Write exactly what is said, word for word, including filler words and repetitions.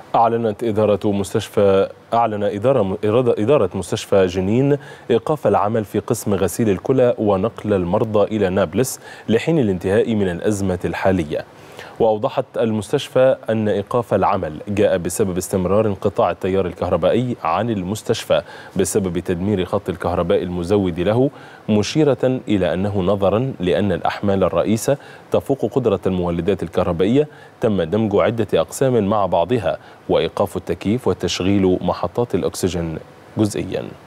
أعلنت إدارة مستشفى أعلن إدارة إدارة مستشفى جنين إيقاف العمل في قسم غسيل الكلى ونقل المرضى إلى نابلس لحين الانتهاء من الأزمة الحالية. وأوضحت المستشفى أن إيقاف العمل جاء بسبب استمرار انقطاع التيار الكهربائي عن المستشفى بسبب تدمير خط الكهرباء المزود له، مشيرة إلى أنه نظرا لأن الأحمال الرئيسة تفوق قدرة المولدات الكهربائية تم دمج عدة أقسام مع بعضها وإيقاف التكييف وتشغيل محطات الأكسجين جزئيا.